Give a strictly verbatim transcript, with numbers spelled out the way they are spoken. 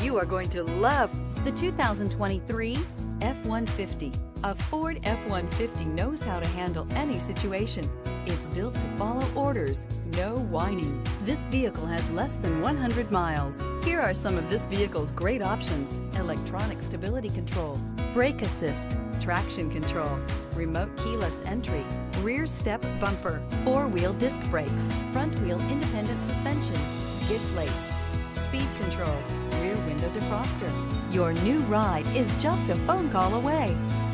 You are going to love the two thousand twenty-three F one fifty. A Ford F one fifty knows how to handle any situation. It's built to follow orders, no whining. This vehicle has less than one hundred miles. Here are some of this vehicle's great options: electronic stability control, brake assist, traction control, remote keyless entry, rear step bumper, four-wheel disc brakes, front-wheel independent suspension, skid plates, speed control, rear window defroster. Your new ride is just a phone call away.